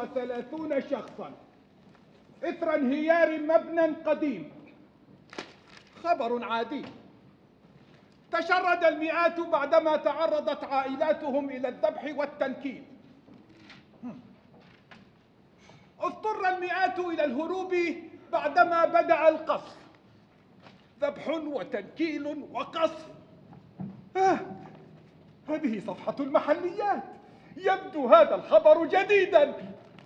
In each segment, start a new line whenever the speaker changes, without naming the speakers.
وثلاثون شخصا إثر انهيار مبنى قديم. خبر عادي. تشرد المئات بعدما تعرضت عائلاتهم إلى الذبح والتنكيل. اضطر المئات إلى الهروب بعدما بدأ القصف. ذبح وتنكيل وقصف. هذه صفحة المحليات. يبدو هذا الخبر جديدا.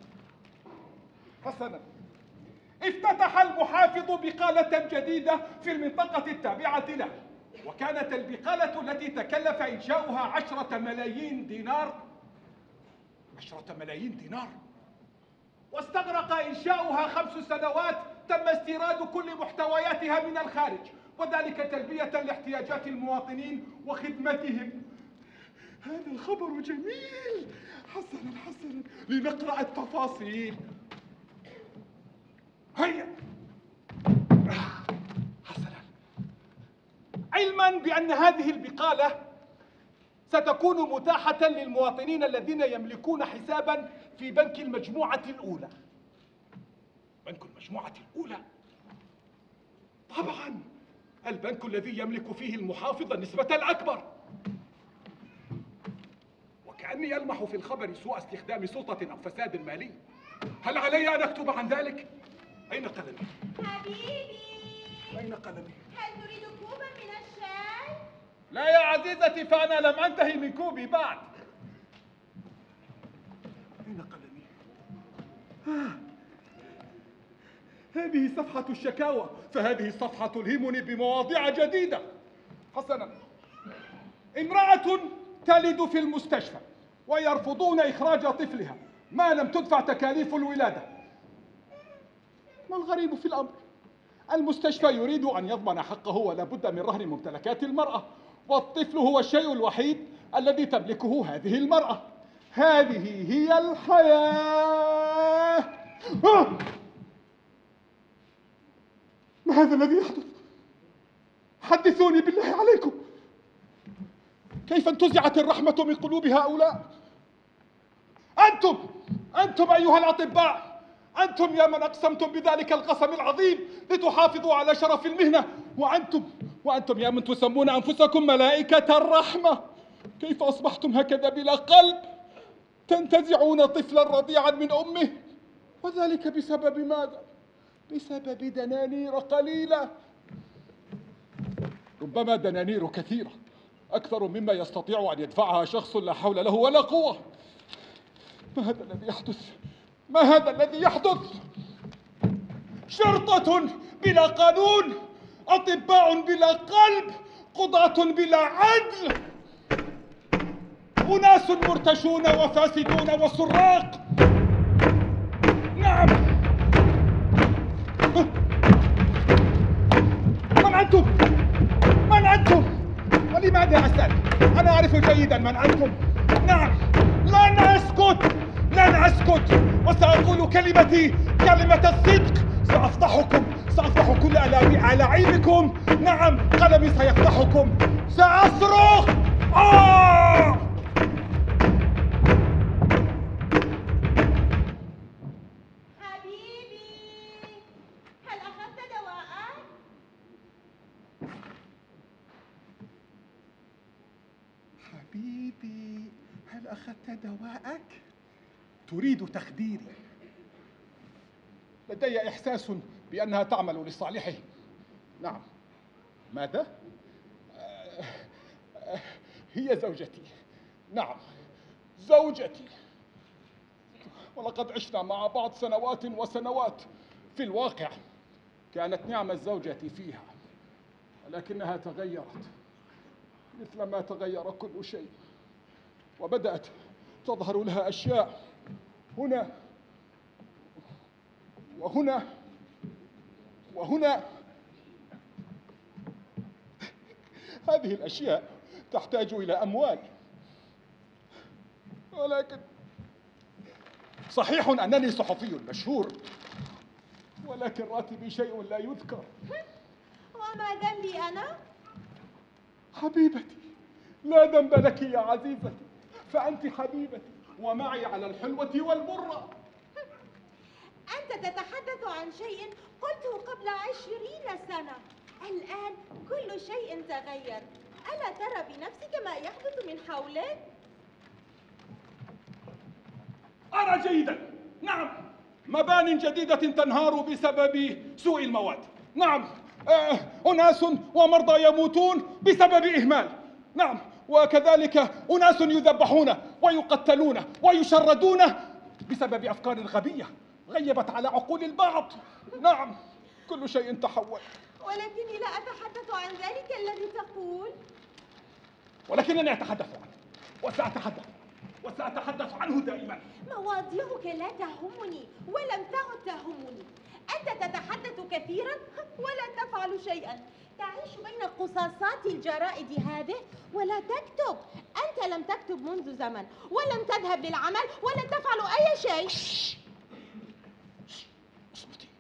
حسنا، افتتح المحافظ بقالة جديدة في المنطقة التابعة له، وكانت البقالة التي تكلف إنشاؤها 10 ملايين دينار. 10 ملايين دينار، واستغرق إنشاؤها 5 سنوات. تم استيراد كل محتوياتها من الخارج، وذلك تلبية لاحتياجات المواطنين وخدمتهم. هذا الخبر جميل. حسنا، لنقرأ التفاصيل. هيا. حسنا، علما بأن هذه البقالة ستكون متاحة للمواطنين الذين يملكون حسابا في بنك المجموعة الأولى. بنك المجموعة الأولى؟ طبعا، البنك الذي يملك فيه المحافظ النسبة الأكبر. وكأني ألمح في الخبر سوء استخدام سلطة أو فساد مالي. هل علي أن أكتب عن ذلك؟ أين قلمي؟
حبيبي،
أين قلمي؟
هل تريد كوبا من الشاي؟
لا يا عزيزتي، فأنا لم أنتهي من كوبي بعد. أين قلمي؟ هذه صفحة الشكاوى، فهذه الصفحة تلهمني بمواضيع جديدة. حسنا، امرأة تلد في المستشفى ويرفضون إخراج طفلها ما لم تدفع تكاليف الولادة. ما الغريب في الأمر؟ المستشفى يريد أن يضمن حقه ولا بد من رهن ممتلكات المرأة، والطفل هو الشيء الوحيد الذي تملكه هذه المرأة. هذه هي الحياة. ما هذا الذي يحدث؟ حدثوني بالله عليكم، كيف انتزعت الرحمة من قلوب هؤلاء؟ أنتم أيها الأطباء، أنتم يا من أقسمتم بذلك القسم العظيم لتحافظوا على شرف المهنة، وأنتم يا من تسمون أنفسكم ملائكة الرحمة، كيف أصبحتم هكذا بلا قلب؟ تنتزعون طفلا رضيعا من أمه، وذلك بسبب ماذا؟ بسبب دنانير قليلة. ربما دنانير كثيرة، أكثر مما يستطيع أن يدفعها شخص لا حول له ولا قوة. ما هذا الذي يحدث؟ ما هذا الذي يحدث؟ شرطة بلا قانون، أطباء بلا قلب، قضاة بلا عدل، أناس مرتشون وفاسدون وسراق. نعم. من أنتم؟ ولماذا أسأل؟ أنا أعرف جيدا من أنتم. نعم، لن أسكت، وسأقول كلمتي، كلمة الصدق. سأفضح كل ألاعيبكم. نعم، قلمي سيفضحكم. سأصرخ.
حبيبي، هل أخذت دواءك؟
حبيبي، هل أخذت دواءك؟ تريد تخديري. لدي إحساس بأنها تعمل لصالحه. نعم. ماذا؟ هي زوجتي. نعم، زوجتي، ولقد عشنا مع بعض سنوات وسنوات. في الواقع كانت نعم الزوجة فيها، ولكنها تغيرت مثل ما تغير كل شيء، وبدأت تظهر لها أشياء هنا وهنا وهنا. هذه الأشياء تحتاج إلى أموال، ولكن صحيح أنني صحفي مشهور، ولكن راتبي شيء لا يذكر.
وما ذنبي أنا؟
حبيبتي، لا ذنب لك يا عزيزتي، فأنت حبيبتي ومعي على الحلوة والمرة.
تتحدث عن شيء قلته قبل 20 سنة. الآن كل شيء تغير. ألا ترى بنفسك ما يحدث من حولك؟
أرى جيدا. نعم، مبان جديدة تنهار بسبب سوء المواد. نعم، أناس ومرضى يموتون بسبب إهمال. نعم، وكذلك أناس يذبحون ويقتلون ويشردون بسبب أفكار غبية غيبت على عقول البعض. نعم، كل شيء تحول.
ولكني لا أتحدث عن ذلك الذي تقول.
ولكنني أتحدث عنه وسأتحدث عنه دائما.
مواضيعك لا تهمني ولم تعد تهمني. أنت تتحدث كثيرا ولا تفعل شيئا. تعيش بين قصاصات الجرائد هذه ولا تكتب. أنت لم تكتب منذ زمن ولم تذهب للعمل ولن تفعل أي شيء.
اصمتي.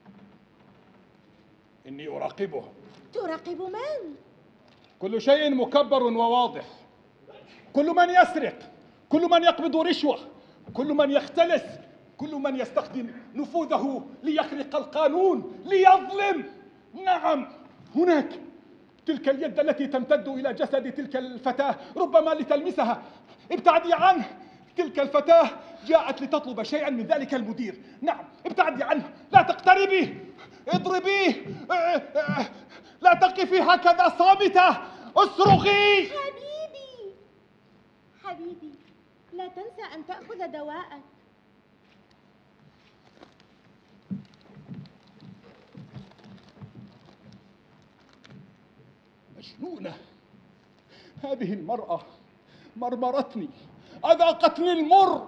إني أراقبها.
تراقب من؟
كل شيء مكبر وواضح. كل من يسرق، كل من يقبض رشوة، كل من يختلس، كل من يستخدم نفوذه ليخرق القانون، ليظلم. نعم، هناك تلك اليد التي تمتد إلى جسد تلك الفتاة ربما لتلمسها. ابتعدي عنه. تلك الفتاة جاءت لتطلب شيئا من ذلك المدير. نعم، ابتعدي عنه. لا تقتربي. اضربيه. لا تقفي هكذا صامتة. اصرخي.
حبيبي، لا تنسى أن تأخذ دواءك.
مجنونة. هذه المرأة مرمرتني، أذاقتني المر.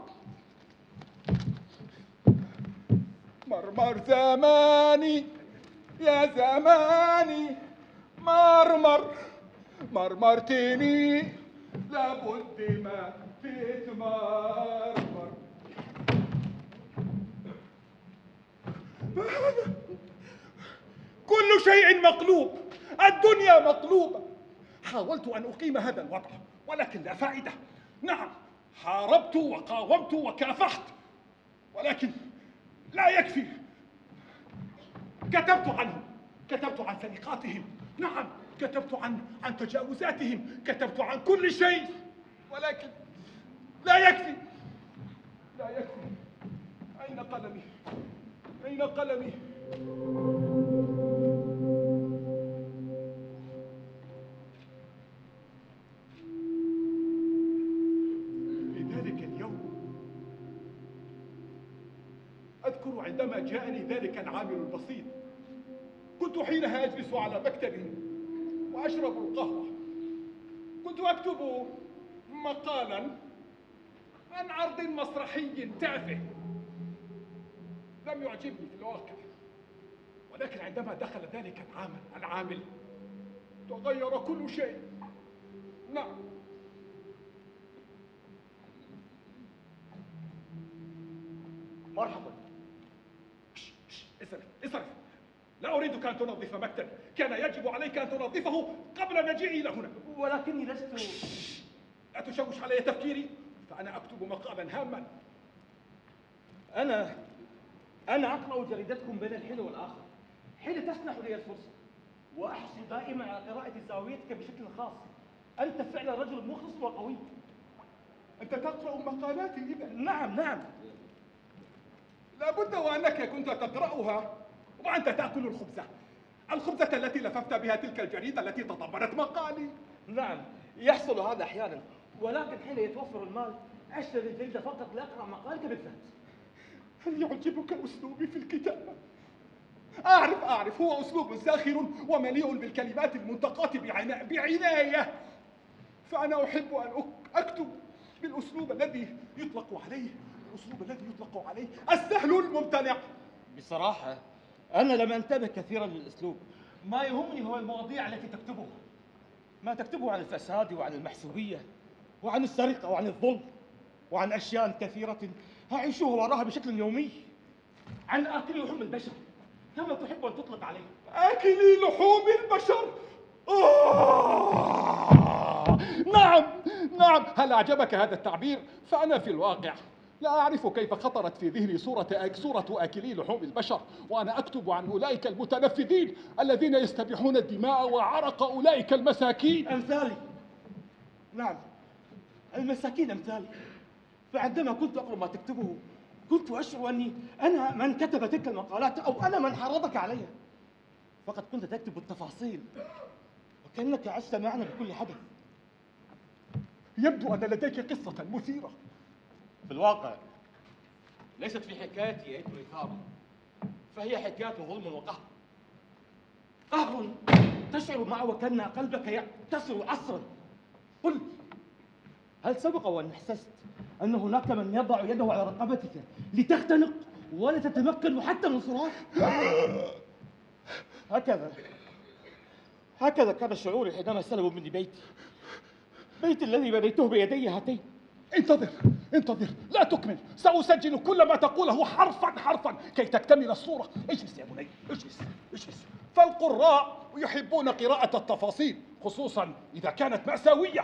مرمر زماني يا زماني، مرمرتني، لابد ما تتمرمر. ما هذا؟ كل شيء مقلوب، الدنيا مقلوبة. حاولت أن أقيم هذا الوضع ولكن لا فائدة. نعم، حاربت وقاومت وكافحت ولكن لا يكفي. كتبت عنهم، كتبت عن سرقاتهم. نعم، كتبت عن تجاوزاتهم، كتبت عن كل شيء ولكن لا يكفي. أين قلمي؟ أين قلمي؟ في ذلك اليوم أذكر عندما جاءني ذلك العامل البسيط، كنت حينها أجلس على مكتب وأشرب القهوة. كنت أكتب مقالا عن عرض مسرحي تافه لم يعجبني في الواقع، ولكن عندما دخل ذلك العامل تغير كل شيء. نعم، مرحبا. اصرف. لا أريدك أن تنظف مكتبي. كان يجب عليك أن تنظفه قبل مجيئي إلى هنا.
ولكني لست.
لا تشوش علي تفكيري، فأنا أكتب مقالا هاما.
أنا أقرأ جريدتكم بين الحين والآخر حين تسنح لي الفرصة، وأحرص دائما على قراءة زاويتك بشكل خاص. أنت فعلا رجل مخلص وقوي.
أنت تقرأ مقالاتي إذا؟
نعم.
لابد وأنك كنت تقرأها وأنت تأكل الخبزة التي لففت بها تلك الجريدة التي تضمنت مقالي.
نعم، يحصل هذا أحيانا، ولكن حين يتوفر المال أشتري الجريدة فقط لأقرأ مقالك بالذات.
هل يعجبك أسلوبي في الكتابة؟ أعرف، هو أسلوب زاخر ومليء بالكلمات المنتقاة بعناية، فأنا أحب أن أكتب بالأسلوب الذي يطلق عليه السهل الممتنع.
بصراحة أنا لم أنتبه كثيرا للأسلوب. ما يهمني هو المواضيع التي تكتبها. ما تكتبه عن الفساد وعن المحسوبية وعن السرقة وعن الظلم وعن أشياء كثيرة أعيشها وراها بشكل يومي. عن آكل لحوم البشر كما تحب أن تطلق عليه.
آكلي لحوم البشر؟ نعم، هل أعجبك هذا التعبير؟ فأنا في الواقع لا أعرف كيف خطرت في ذهني صورة آكلي لحوم البشر وأنا أكتب عن أولئك المتنفذين الذين يستبيحون الدماء وعرق أولئك المساكين.
أمثالي، نعم، المساكين أمثالي. فعندما كنت أقرأ ما تكتبه كنت أشعر أني أنا من كتب تلك المقالات أو أنا من حرضك عليها. فقد كنت تكتب التفاصيل وكأنك عشت معنا بكل حدث.
يبدو أن لديك قصة مثيرة.
في الواقع ليست في حكايتي أي إثارة، فهي حكاية ظلم وقهر. قهر تشعر معه وكأن قلبك يعتصر عصرا. قل، هل سبق وأن أحسست أن هناك من يضع يده على رقبتك لتختنق ولا تتمكن حتى من صراخ؟ هكذا كان شعوري حينما سلبوا مني بيتي الذي بنيته بيدي هاتين.
انتظر، لا تكمل. سأسجل كل ما تقوله حرفا كي تكتمل الصورة. اجلس يا بني، اجلس. فالقراء يحبون قراءة التفاصيل خصوصا إذا كانت مأساوية.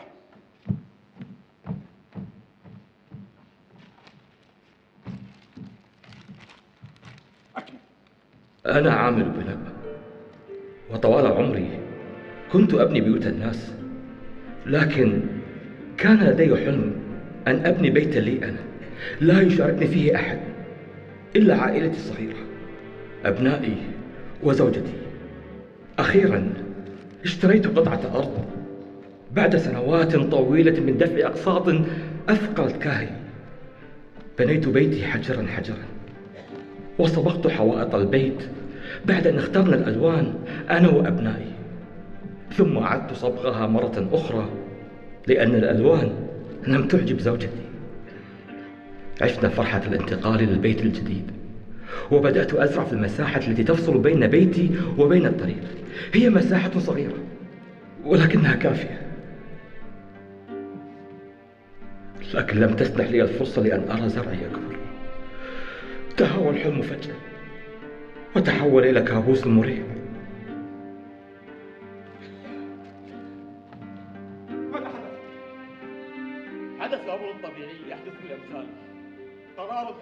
أكمل.
أنا عامل بناء، وطوال عمري كنت أبني بيوت الناس، لكن كان لدي حلم أن أبني بيتا لي أنا لا يشاركني فيه أحد إلا عائلتي الصغيرة، أبنائي وزوجتي. أخيراً اشتريت قطعة أرض بعد سنوات طويلة من دفع أقساط أثقلت كاهلي. بنيت بيتي حجراً وصبغت حوائط البيت بعد أن اخترنا الألوان أنا وأبنائي، ثم أعدت صبغها مرة أخرى لأن الألوان لم تعجب زوجتي. عشنا فرحة الانتقال للبيت الجديد، وبدأت أزرع في المساحة التي تفصل بين بيتي وبين الطريق. هي مساحة صغيرة ولكنها كافية، لكن لم تسنح لي الفرصة لأن أرى زرعي يكبر. تهاوى الحلم فجأة وتحول إلى كابوس مريع.
ماذا حدث أمر طبيعي يحدث للأمثال. قرار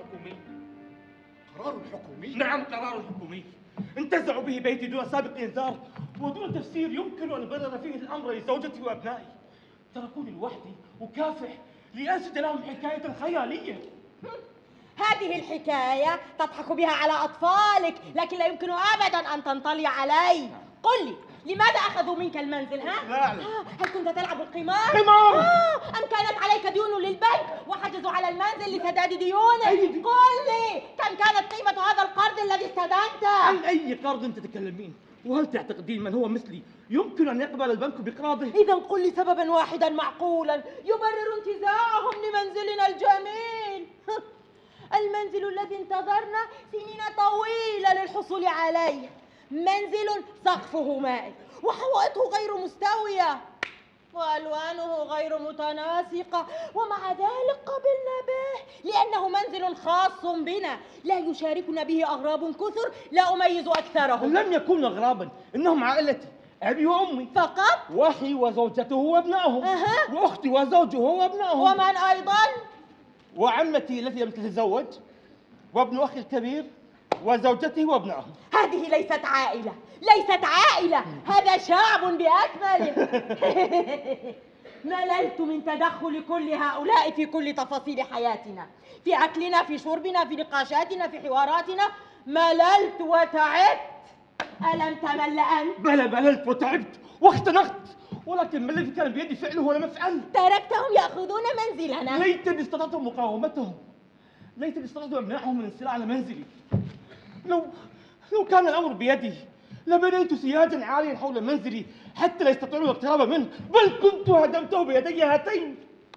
حكومي. نعم، قرار حكومي انتزعوا به بيتي دون سابق إنذار ودون تفسير يمكن أن أبرر فيه الأمر لزوجتي وأبنائي. تركوني لوحدي أكافح لأنشد لهم حكاية خيالية.
هذه الحكاية تضحك بها على أطفالك، لكن لا يمكن أبداً أن تنطلي علي. قل لي، لماذا أخذوا منك المنزل؟
لا أعلم.
هل كنت تلعب القمار؟ أم كانت عليك ديون للبنك وحجزوا على المنزل لسداد ديونك؟ قل لي، كم كانت قيمة هذا القرض الذي استدنته؟
عن أي قرض تتكلمين؟ وهل تعتقدين من هو مثلي يمكن أن يقبل البنك بإقراضه؟
إذا قل لي سبباً واحداً معقولاً يبرر انتزاعهم لمنزلنا الجميل. المنزل الذي انتظرنا سنين طويلة للحصول عليه، منزل سقفه مائل وحوائطه غير مستوية وألوانه غير متناسقة، ومع ذلك قبلنا به لأنه منزل خاص بنا لا يشاركنا به أغراب كثر لا أميز أكثرهم.
لم يكونوا أغرابا، إنهم عائلتي، أبي وأمي
فقط؟
وأخي وزوجته وأبنائهم. وأختي وزوجه وأبنائهم.
ومن أيضا؟
وعمتي التي لم تتزوج، وابن أخي الكبير وزوجته وأبنائهم.
هذه ليست عائلة، هذا شعب بأكمله. مللت من تدخل كل هؤلاء في كل تفاصيل حياتنا، في أكلنا، في شربنا، في نقاشاتنا، في حواراتنا. مللت وتعبت. ألم تمل أنت؟
بلى، مللت وتعبت واختنقت، ولكن ما الذي كان بيدي فعله ولم أفعل؟
تركتهم يأخذون منزلنا.
ليتني استطعت مقاومتهم، ليتني استطعت إمناعهم من الانسلاء على منزلي. لو كان الأمر بيدي لبنيت سياجا عاليا حول منزلي حتى لا يستطيعون الاقتراب منه، بل كنت هدمته بيدي هاتين.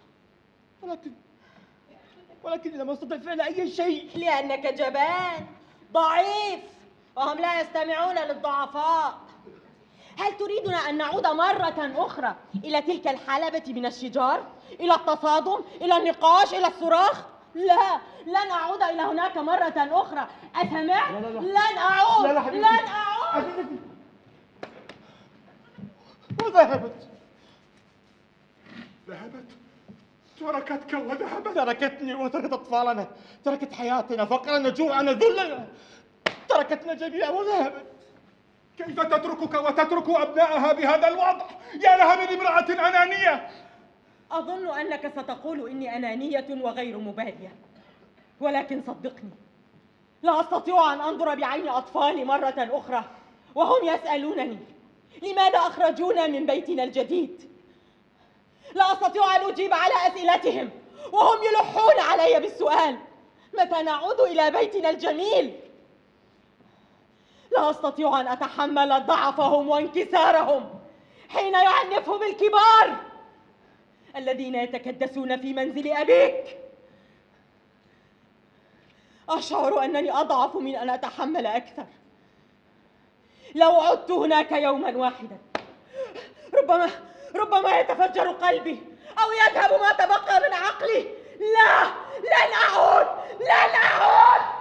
ولكن لم أستطع فعل أي شيء.
لأنك جبان ضعيف، وهم لا يستمعون للضعفاء. هل تريدنا أن نعود مرة أخرى إلى تلك الحلبة من الشجار، إلى التصادم، إلى النقاش، إلى الصراخ؟ لا، لن أعود إلى هناك مرة أخرى. أسمع؟
لا.
لن أعود.
لا حبيبتي.
لن أعود.
حبيبتي. وذهبت.
تركتك وذهبت.
تركتني وتركت أطفالنا، تركت حياتنا، فقرنا، جوعنا، ذلنا، تركتنا جميعا وذهبت.
كيف تتركك وتترك أبنائها بهذا الوضع؟ يا لها من امرأة أنانية.
أظن أنك ستقول إني أنانية وغير مبالية، ولكن صدقني، لا أستطيع أن أنظر بعين أطفالي مرة أخرى وهم يسألونني لماذا أخرجونا من بيتنا الجديد. لا أستطيع أن أجيب على أسئلتهم وهم يلحون علي بالسؤال: متى نعود إلى بيتنا الجميل؟ لا أستطيع أن أتحمل ضعفهم وانكسارهم حين يعنفهم الكبار الذين يتكدسون في منزل أبيك. أشعر أنني أضعف من أن أتحمل أكثر. لو عدت هناك يوما واحدا ربما يتفجر قلبي أو يذهب ما تبقى من عقلي. لا، لن أعود، لن أعود.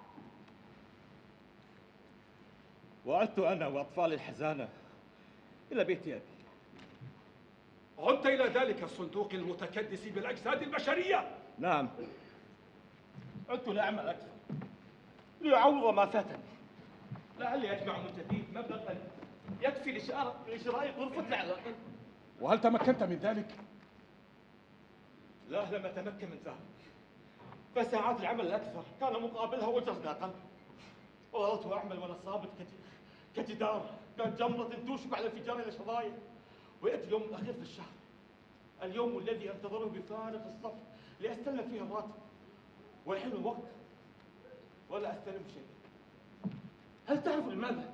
وعدت أنا وأطفالي الحزانة إلى بيت أبي.
عدت إلى ذلك الصندوق المتكدس بالأجساد البشرية.
نعم، عدت لأعمل أكثر لأعوض ما فاتني. لعلي أجمع من جديد مبلغا يكفي لشراء غرفة على الأقل.
وهل تمكنت من ذلك؟
لا، لم أتمكن من ذلك، فساعات العمل الأكثر كان مقابلها وجرنا أقل. وظلت أعمل وأنا صابت كجدار كجمرة توشك على انفجار إلى شظايا. ويأتي اليوم الأخير في الشهر، اليوم الذي أنتظره بفارغ الصبر لأستلم فيه الراتب، والحين الوقت ولا أستلم شيء. هل تعرف لماذا؟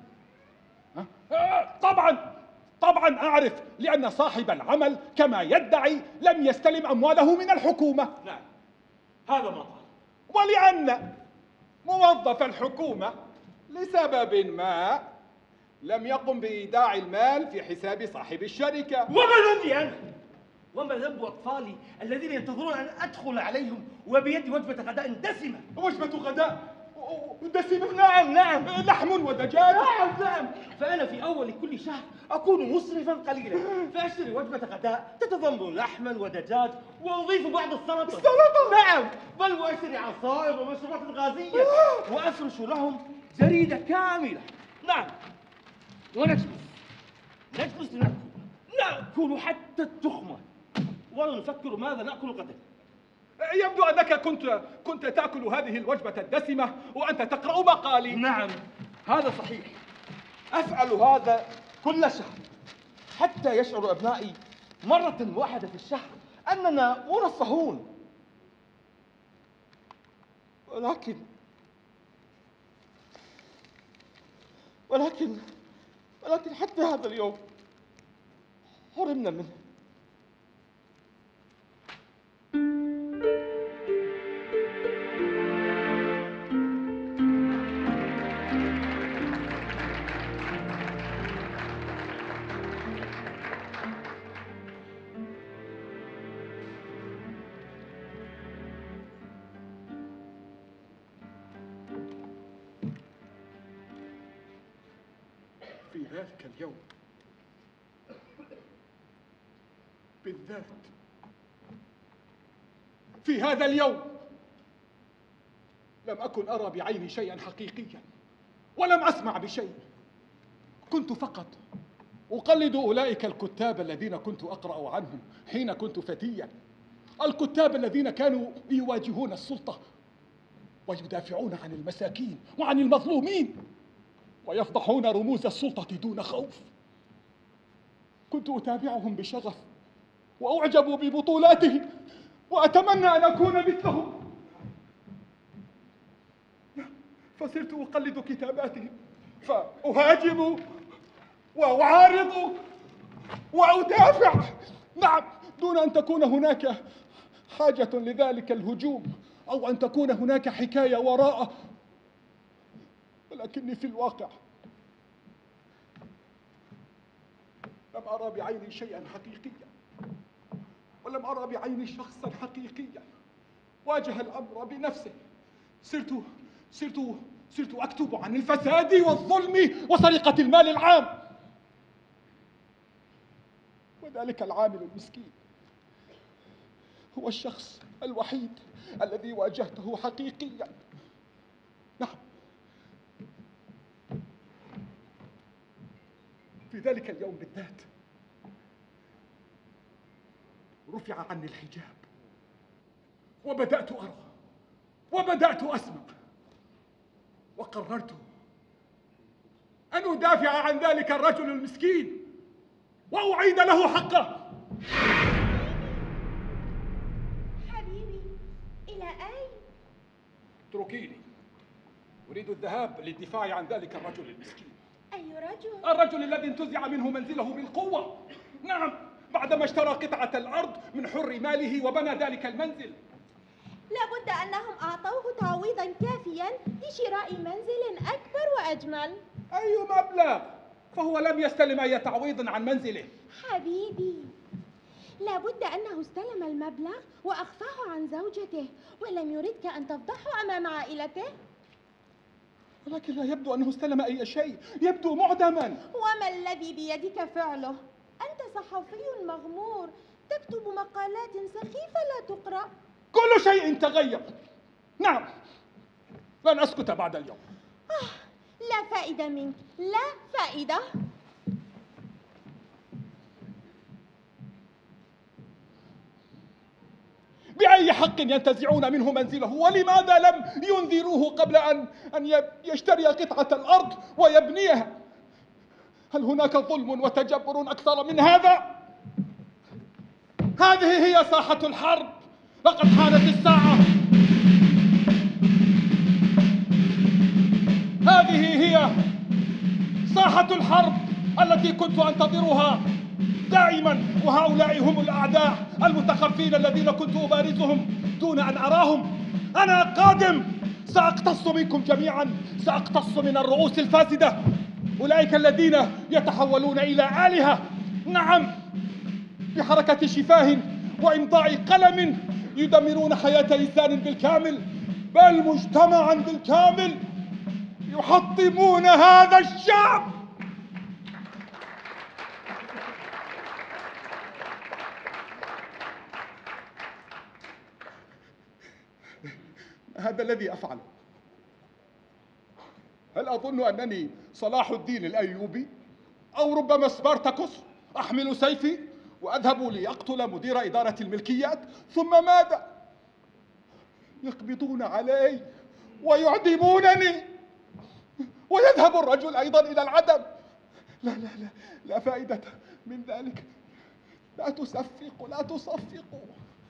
طبعا أعرف، لأن صاحب العمل كما يدعي لم يستلم أمواله من الحكومة.
نعم، هذا ما قال.
ولأن موظف الحكومة لسبب ما لم يقم بإيداع المال في حساب صاحب الشركة.
وما ذنبي أنا؟ وما ذنب أطفالي الذين ينتظرون أن أدخل عليهم وبيدي وجبة غداء دسمة؟
وجبة غداء دسمة؟
نعم،
لحم ودجاج.
نعم. فأنا في أول كل شهر أكون مسرفا قليلا، فأشتري وجبة غداء تتضمن لحما ودجاج وأضيف بعض السلطة. نعم، بل وأشتري عصائر ومشروبات غازية وأفرش لهم جريدة كاملة. نعم، ونجلس نأكل حتى التخمة، ولا نفكر ماذا نأكل غدا.
يبدو أنك كنت تأكل هذه الوجبة الدسمة وأنت تقرأ مقالي.
نعم، هذا صحيح. أفعل هذا كل شهر حتى يشعر أبنائي مرة واحدة في الشهر أننا مرفهون. ولكن حتى هذا اليوم حرمنا منه.
في ذلك اليوم بالذات، في هذا اليوم لم أكن أرى بعيني شيئا حقيقيا ولم أسمع بشيء. كنت فقط أقلد أولئك الكتاب الذين كنت أقرأ عنهم حين كنت فتيا، الكتاب الذين كانوا يواجهون السلطة ويدافعون عن المساكين وعن المظلومين ويفضحون رموز السلطة دون خوف. كنت أتابعهم بشغف وأعجب ببطولاتهم وأتمنى أن أكون مثلهم، فصرت أقلد كتاباتهم فأهاجم وأعارض وأدافع، نعم، دون أن تكون هناك حاجة لذلك الهجوم أو أن تكون هناك حكاية وراءه. ولكني في الواقع لم أرى بعيني شيئا حقيقيا، ولم أرى بعيني شخصا حقيقيا واجه الأمر بنفسه. صرت أكتب عن الفساد والظلم وسرقة المال العام، وذلك العامل المسكين هو الشخص الوحيد الذي واجهته حقيقيا. نعم، في ذلك اليوم بالذات رفع عني الحجاب وبدأت أرى وبدأت أسمع، وقررت أن أدافع عن ذلك الرجل المسكين وأعيد له حقه.
حبيبي، إلى أين؟
اتركيني، أريد الذهاب للدفاع عن ذلك الرجل المسكين.
أي رجل؟
الرجل الذي انتزع منه منزله بالقوة. نعم، بعدما اشترى قطعة الأرض من حر ماله وبنى ذلك المنزل.
لابد أنهم أعطوه تعويضا كافيا لشراء منزل أكبر وأجمل.
أي مبلغ؟ فهو لم يستلم أي تعويض عن منزله.
حبيبي، لابد أنه استلم المبلغ وأخفاه عن زوجته، ولم يردك أن تفضحه أمام عائلته.
ولكن لا يبدو أنه استلم أي شيء، يبدو معدما.
وما الذي بيدك فعله؟ أنت صحفي مغمور، تكتب مقالات سخيفة لا تقرأ.
كل شيء تغير. نعم، لن أسكت بعد اليوم.
لا فائدة منك، لا فائدة.
بأي حق ينتزعون منه منزله؟ ولماذا لم ينذروه قبل أن يشتري قطعة الأرض ويبنيها؟ هل هناك ظلم وتجبر أكثر من هذا؟ هذه هي ساحة الحرب. لقد حانت الساعة. هذه هي ساحة الحرب التي كنت أنتظرها دائما، وهؤلاء هم الأعداء المتخفين الذين كنت أبارزهم دون أن أراهم. أنا قادم، سأقتص منكم جميعا، سأقتص من الرؤوس الفاسدة، أولئك الذين يتحولون إلى آلهة. نعم، بحركة شفاه وإمضاء قلم يدمرون حياة إنسان بالكامل، بل مجتمعا بالكامل، يحطمون هذا الشعب. هذا الذي أفعله. هل أظن أنني صلاح الدين الأيوبي أو ربما سبارتاكوس أحمل سيفي وأذهب لأقتل مدير إدارة الملكيات؟ ثم ماذا؟ يقبضون علي ويعدمونني، ويذهب الرجل أيضا إلى العدم. لا لا لا، لا فائدة من ذلك. لا تصفقوا، لا تصفقوا.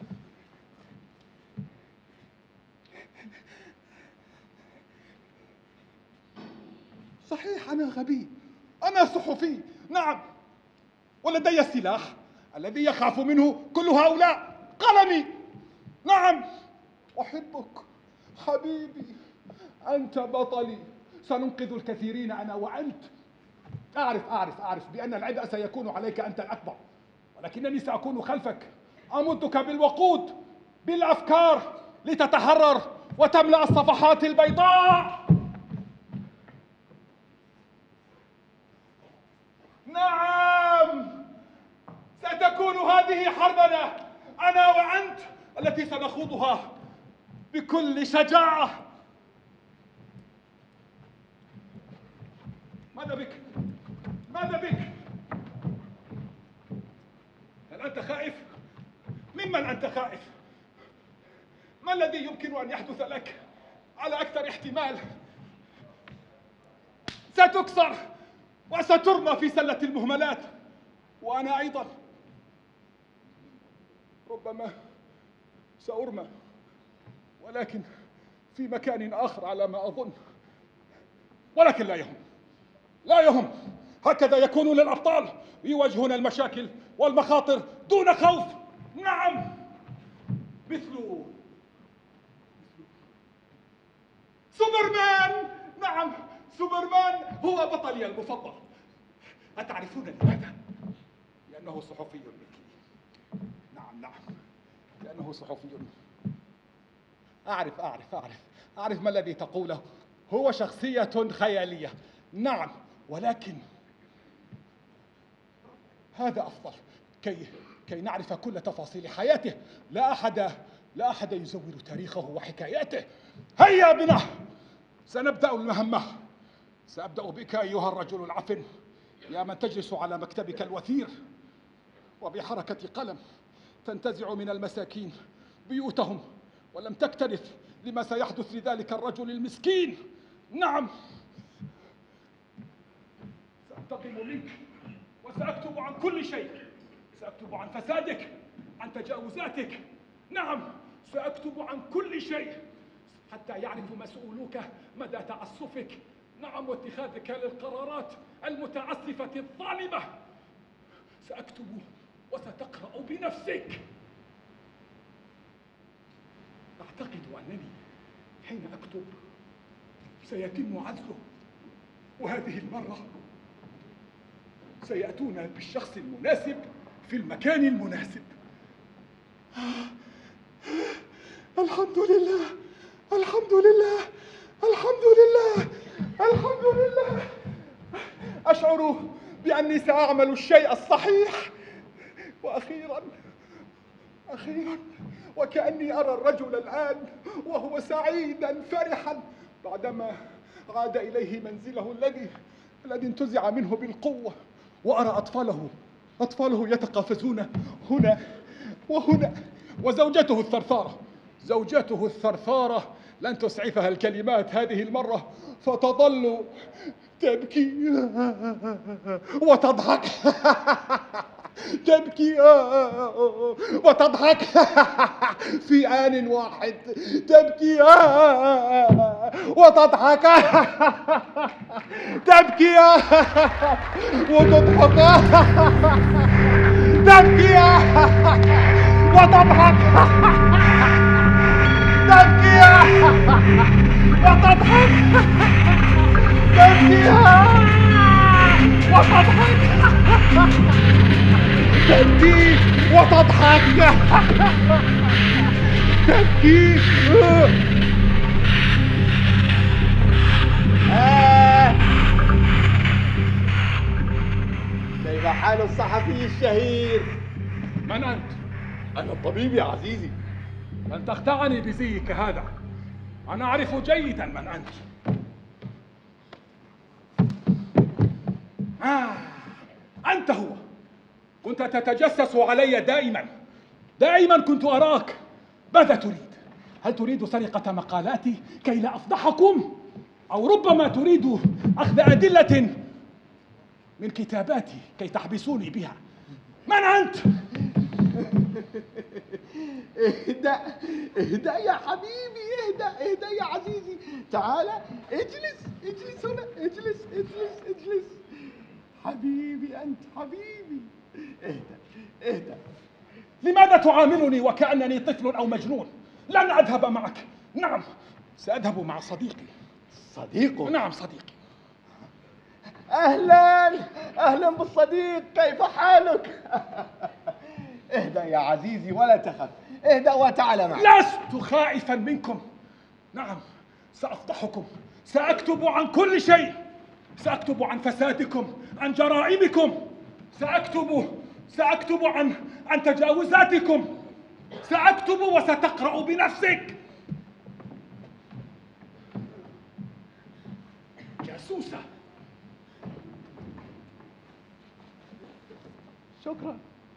صحيح، أنا غبي، أنا صحفي، نعم، ولدي السلاح الذي يخاف منه كل هؤلاء، قلمي. نعم، أحبك حبيبي، أنت بطلي، سننقذ الكثيرين أنا وأنت. أعرف بأن العبء سيكون عليك أنت الأكبر، ولكنني سأكون خلفك، أمدك بالوقود، بالأفكار، لتتحرر وتملأ الصفحات البيضاء. نعم، ستكون هذه حربنا أنا وأنت، التي سنخوضها بكل شجاعة. ماذا بك؟ ماذا بك؟ هل أنت خائف؟ ممن أنت خائف؟ ما الذي يمكن أن يحدث لك؟ على أكثر احتمال ستكسر وسترمى في سلة المهملات، وأنا أيضا ربما سأرمى، ولكن في مكان آخر على ما أظن. ولكن لا يهم، لا يهم، هكذا يكونون الأبطال، يواجهون المشاكل والمخاطر دون خوف. نعم، مثل سوبرمان. نعم، سوبرمان هو بطلي المفضل. أتعرفون لماذا؟ لأنه صحفي مثلي. نعم، لأنه صحفي. أعرف ما الذي تقوله، هو شخصية خيالية. نعم، ولكن هذا أفضل، كي نعرف كل تفاصيل حياته. لا أحد يزور تاريخه وحكاياته. هيا بنا سنبدأ المهمة. سأبدأ بك أيها الرجل العفن، يا من تجلس على مكتبك الوثير وبحركة قلم تنتزع من المساكين بيوتهم، ولم تكترث لما سيحدث لذلك الرجل المسكين. نعم، سأنتقم منك وسأكتب عن كل شيء. سأكتب عن فسادك، عن تجاوزاتك. نعم، سأكتب عن كل شيء حتى يعرف مسؤولوك مدى تعسفك. نعم، واتخاذك للقرارات المتعسفة الظالمة. سأكتب وستقرأ بنفسك. أعتقد أنني حين أكتب سيتم عزله، وهذه المرة سيأتون بالشخص المناسب في المكان المناسب. الحمد لله، الحمد لله، الحمد لله، الحمد لله. أشعر بأني سأعمل الشيء الصحيح، وأخيراً وكأني أرى الرجل الآن وهو سعيداً فرحاً بعدما عاد إليه منزله الذي انتزع منه بالقوة، وأرى أطفاله يتقافزون هنا وهنا، زوجته الثرثارة لن تسعفها الكلمات هذه المرة، فتظل تبكي وتضحك تبكي وتضحك في آن واحد. تبكي وتضحك، تبكي وتضحك، تبكي وتضحك، تبكي وتضحك، تبكي وتضحك، تبكي وتضحك، تبكي.
كيف حال الصحفي الشهير؟
من أنت؟
أنا الطبيب يا عزيزي.
لن تخدعني بزيك هذا، أنا أعرف جيدا من أنت. أنت هو. كنت تتجسس علي دائما كنت أراك. ماذا تريد؟ هل تريد سرقة مقالاتي كي لا أفضحكم؟ أو ربما تريد أخذ أدلة من كتاباتي كي تحبسوني بها؟ من أنت؟
اهدأ يا حبيبي، اهدأ يا عزيزي. تعال، اجلس هنا، اجلس. حبيبي أنت، حبيبي. اهدأ.
لماذا تعاملني وكأنني طفل أو مجنون؟ لن أذهب معك. نعم، سأذهب مع صديقي.
صديقك؟
نعم، صديقي.
أهلا بالصديق، كيف حالك؟ اهدأ يا عزيزي ولا تخف، اهدأ وتعال معي.
لست خائفا منكم. نعم، سأفضحكم، سأكتب عن كل شيء، سأكتب عن فسادكم، عن جرائمكم، سأكتب عن تجاوزاتكم، سأكتب وستقرأ بنفسك. جاسوسة.
شكرا.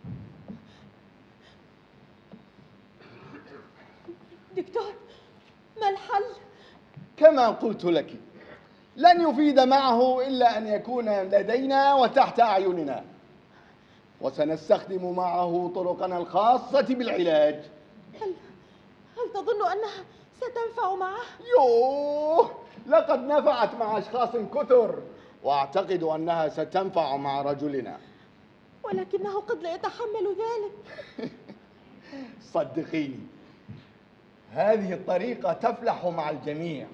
دكتور، ما الحل؟
كما قلت لك، لن يفيد معه إلا أن يكون لدينا وتحت أعيننا، وسنستخدم معه طرقنا الخاصة بالعلاج.
هل تظن أنها ستنفع معه؟
يوه، لقد نفعت مع أشخاص كثر، وأعتقد أنها ستنفع مع رجلنا.
ولكنه قد لا يتحمل ذلك.
صدقيني، هذه الطريقة تفلح مع الجميع.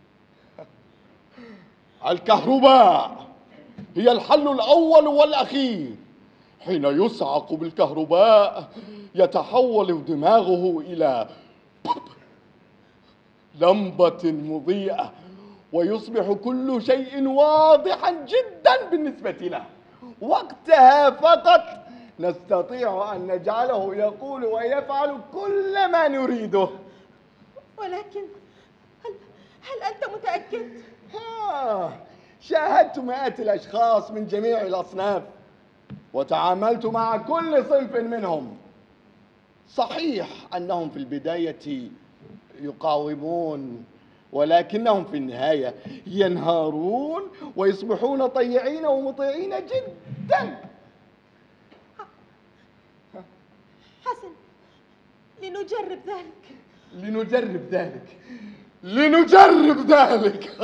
الكهرباء هي الحل الأول والأخير. حين يصعق بالكهرباء يتحول دماغه إلى لمبة مضيئة، ويصبح كل شيء واضحا جدا بالنسبة له. وقتها فقط نستطيع أن نجعله يقول ويفعل كل ما نريده.
ولكن هل أنت متأكد؟
شاهدت مئات الأشخاص من جميع الأصناف وتعاملت مع كل صنف منهم. صحيح أنهم في البداية يقاومون، ولكنهم في النهاية ينهارون ويصبحون طيعين ومطيعين جدا.
حسن، لنجرب ذلك.
لنجرب ذلك. لنجرب ذلك.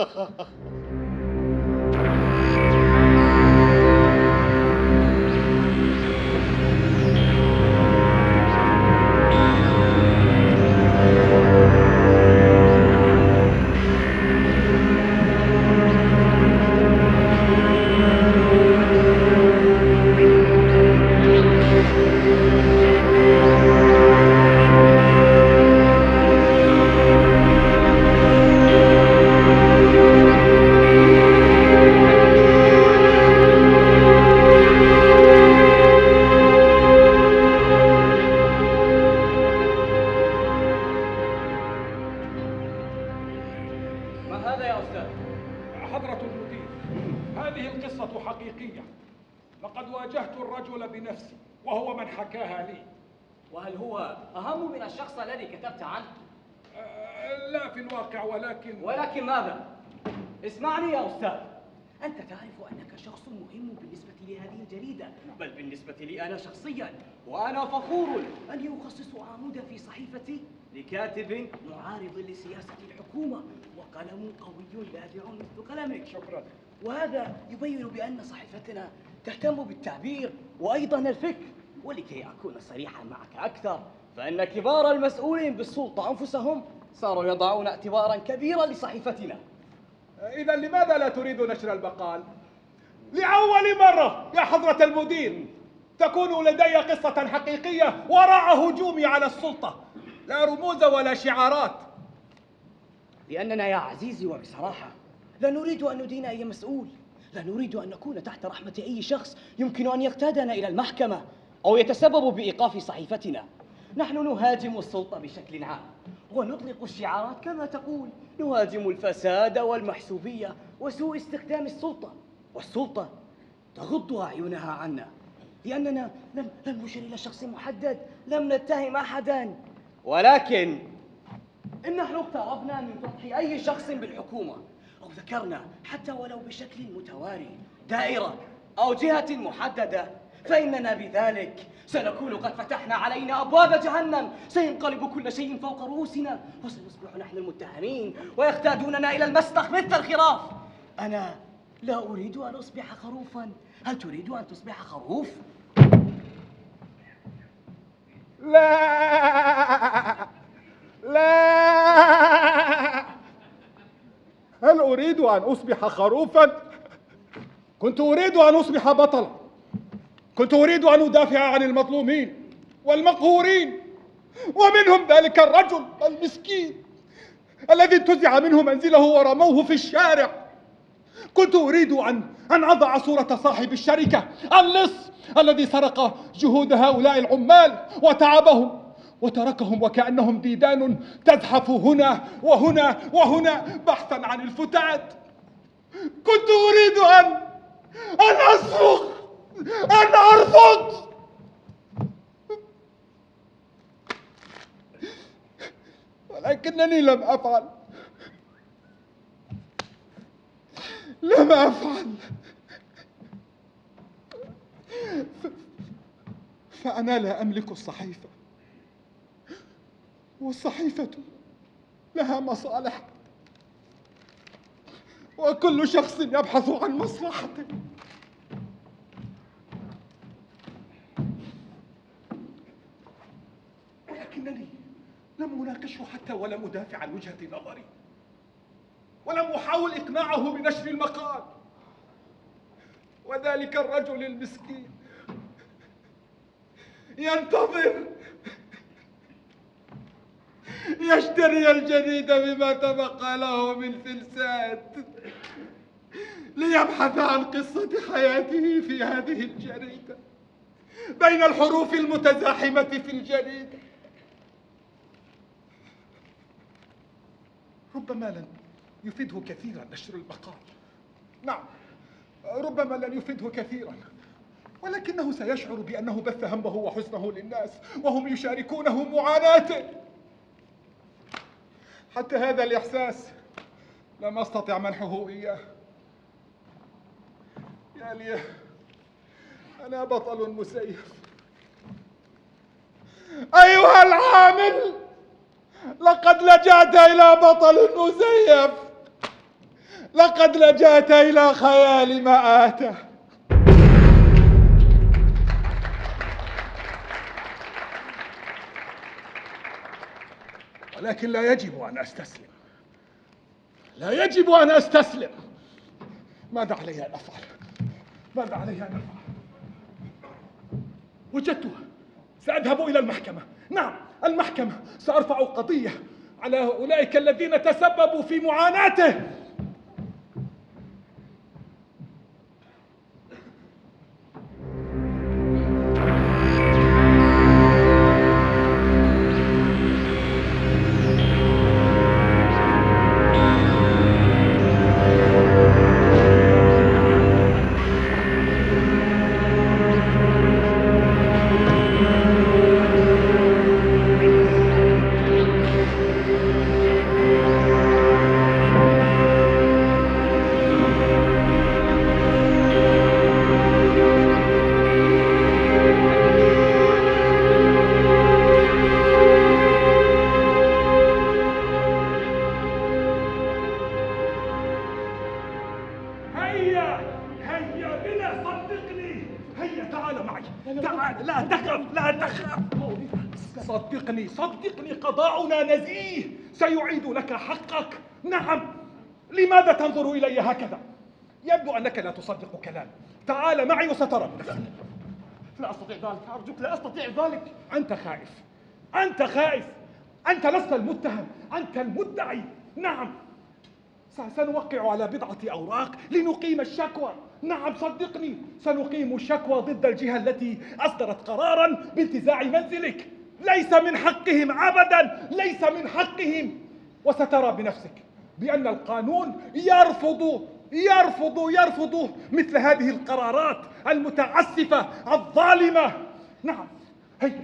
بنفسي وهو من حكاها لي.
وهل هو أهم من الشخص الذي كتبت عنه؟
لا في الواقع، ولكن
ماذا؟ اسمعني يا أستاذ، أنت تعرف أنك شخص مهم بالنسبة لهذه الجريدة، بل بالنسبة لي أنا شخصياً، وأنا فخور أن يخصص عمودا في صحيفتي لكاتب معارض لسياسة الحكومة وقلم قوي لافع مثل قلمك.
شكراً.
وهذا يبين بأن صحيفتنا تهتم بالتعبير وأيضاً الفكر. ولكي أكون صريحاً معك أكثر، فإن كبار المسؤولين بالسلطة أنفسهم صاروا يضعون اعتباراً كبيراً لصحيفتنا.
إذا لماذا لا تريد نشر المقال؟ لأول مرة يا حضرة المدير تكون لدي قصة حقيقية وراء هجومي على السلطة، لا رموز ولا شعارات.
لأننا يا عزيزي وبصراحة لا نريد أن ندين أي مسؤول، لا نريد أن نكون تحت رحمة أي شخص يمكن أن يقتادنا إلى المحكمة أو يتسبب بإيقاف صحيفتنا. نحن نهاجم السلطة بشكل عام ونطلق الشعارات كما تقول، نهاجم الفساد والمحسوبية وسوء استخدام السلطة، والسلطة تغض أعينها عنا لأننا لم نشر إلى شخص محدد، لم نتهم أحدا، ولكن إن نحن اقتربنا من فتح أي شخص بالحكومة أو ذكرنا حتى ولو بشكل متواري دائرة أو جهة محددة، فإننا بذلك سنكون قد فتحنا علينا أبواب جهنم، سينقلب كل شيء فوق رؤوسنا وسنصبح نحن المتهمين ويقتادوننا إلى المسلخ مثل الخراف. أنا لا أريد أن أصبح خروفا، هل تريد أن تصبح خروف؟
لا هل أريد أن أصبح خروفا؟ كنت أريد أن أصبح بطلا، كنت أريد أن أدافع عن المظلومين والمقهورين، ومنهم ذلك الرجل المسكين الذي انتزع منه منزله ورموه في الشارع. كنت أريد أن أضع صورة صاحب الشركة اللص الذي سرق جهود هؤلاء العمال وتعبهم وتركهم وكأنهم ديدان تزحف هنا وهنا وهنا بحثا عن الفتات. كنت أريد أن أصرخ، أن أرفض، ولكنني لم أفعل. فأنا لا أملك الصحيفة، والصحيفة لها مصالح، وكل شخص يبحث عن مصلحته. ولكنني لم أناقشه حتى ولم أدافع عن وجهة نظري، ولم أحاول إقناعه بنشر المقال. وذلك الرجل المسكين ينتظر يشتري الجريدة بما تبقى له من فلسات ليبحث عن قصة حياته في هذه الجريدة. بين الحروف المتزاحمة في الجريدة. ربما لن يفيده كثيرا نشر المقال، نعم ربما لن يفيده كثيرا، ولكنه سيشعر بأنه بث همه وحزنه للناس وهم يشاركونه معاناته. حتى هذا الإحساس لم أستطع منحه إياه. يا لي أنا بطل مسيف. أيها العامل، لقد لجأت إلى بطل مزيف، لقد لجأت إلى خيال مآتة. ولكن لا يجب أن أستسلم، لا يجب أن أستسلم. ماذا علي أن أفعل؟ ماذا علي أن أفعل؟ وجدتها، سأذهب إلى المحكمة. نعم المحكمة، سأرفع قضية على أولئك الذين تسببوا في معاناته. صدقني قضاؤنا نزيه، سيعيد لك حقك. نعم، لماذا تنظر إلي هكذا؟ يبدو أنك لا تصدق كلامي. تعال معي وسترى بنفسك.
لا أستطيع ذلك، أرجوك لا أستطيع ذلك.
أنت خائف، أنت خائف، أنت لست المتهم، أنت المدعي. نعم، سنوقع على بضعة أوراق لنقيم الشكوى. نعم صدقني، سنقيم الشكوى ضد الجهة التي أصدرت قراراً بانتزاع منزلك. ليس من حقهم أبداً، ليس من حقهم. وسترى بنفسك بأن القانون يرفض مثل هذه القرارات المتعسفة الظالمة. نعم، هيا.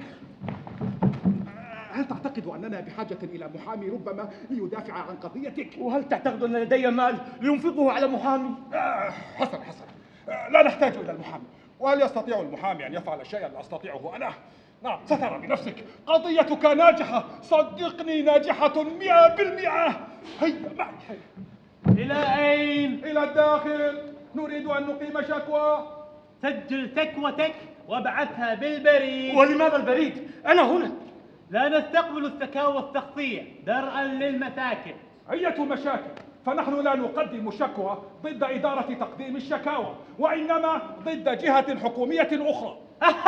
هل تعتقد أننا بحاجة إلى محامي ربما ليدافع عن قضيتك؟
وهل تعتقد أن لدي مال لينفقه على محامي؟
حسن، لا نحتاج إلى المحامي. وهل يستطيع المحامي أن يفعل الشيء لا أستطيعه أنا؟ نعم، سترى بنفسك. قضيتك ناجحة، صدقني ناجحة 100%. هيا معي، هيا.
إلى أين؟
إلى الداخل، نريد أن نقيم شكوى.
سجل شكوتك وابعثها بالبريد.
ولماذا البريد؟ أنا هنا.
لا نستقبل الشكاوى الشخصية درءا للمشاكل.
أية مشاكل؟ فنحن لا نقدم شكوى ضد إدارة تقديم الشكاوى، وإنما ضد جهة حكومية أخرى.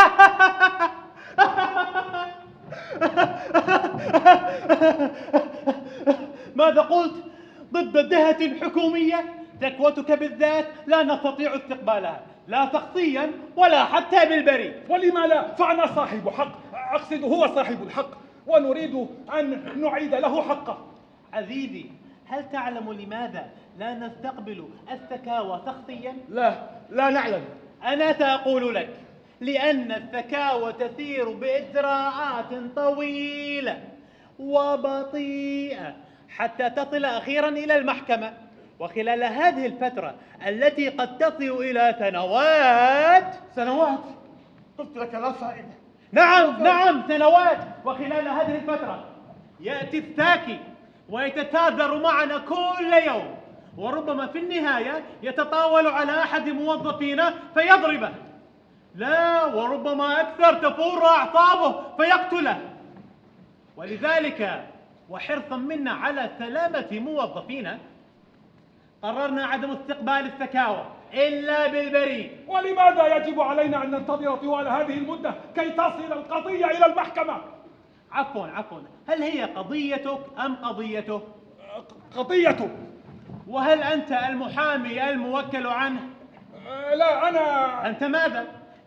ماذا قلت؟ ضد جهة حكومية؟ شكوتك بالذات لا نستطيع استقبالها، لا شخصيا ولا حتى بالبريد.
ولما لا؟ فأنا صاحب حق، أقصد هو صاحب الحق، ونريد أن نعيد له حقه.
عزيزي، هل تعلم لماذا لا نستقبل الشكاوى شخصيا؟
لا نعلم.
أنا سأقول لك، لأن الشكاوى تسير بإجراءات طويلة وبطيئة حتى تصل أخيرا إلى المحكمة، وخلال هذه الفترة التي قد تصل إلى سنوات.
قلت لك لا فائدة.
نعم سنوات. وخلال هذه الفترة يأتي الساكي ويتتاجر معنا كل يوم، وربما في النهاية يتطاول على أحد موظفينا فيضربه، لا وربما أكثر تفور أعصابه فيقتله. ولذلك وحرصا منا على سلامة موظفينا قررنا عدم استقبال الشكاوى إلا بالبريد.
ولماذا يجب علينا أن ننتظر طوال هذه المدة كي تصل القضية إلى المحكمة؟
عفوا، هل هي قضيتك أم قضيته؟
قضيته.
وهل أنت المحامي الموكل عنه؟
لا، أنا...
أنت ماذا؟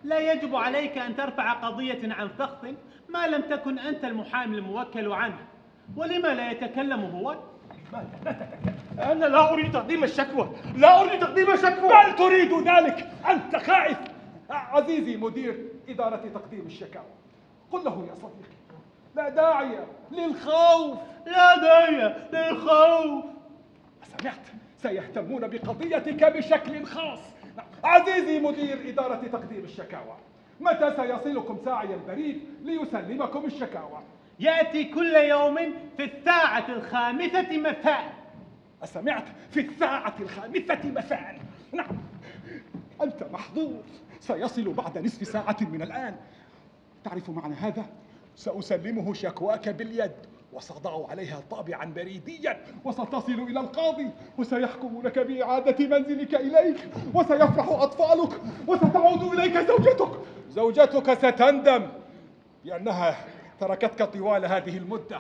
لا يجب عليك أن ترفع قضية عن شخص ما لم تكن أنت المحامي الموكل عنه. ولما لا يتكلم هو؟
أنا لا أريد تقديم الشكوى، لا أريد تقديم الشكوى.
بل تريد ذلك. أنت خائف. عزيزي مدير إدارة تقديم الشكاوى، قل له يا صديقي لا داعي للخوف.
لا داعي للخوف.
سمعت؟ سيهتمون بقضيتك بشكل خاص. عزيزي مدير إدارة تقديم الشكاوى، متى سيصلكم ساعي البريد ليسلمكم الشكاوى؟
يأتي كل يوم في الساعة 5 مساء.
أسمعت؟ في 5 مساء. نعم، أنت محظوظ، سيصل بعد نصف ساعة من الآن. تعرف معنى هذا؟ سأسلمه شكواك باليد وسأضع عليها طابعا بريديا، وستصل إلى القاضي وسيحكم لك بإعادة منزلك إليك، وسيفرح أطفالك، وستعود إليك زوجتك ستندم لأنها تركتك طوال هذه المدة.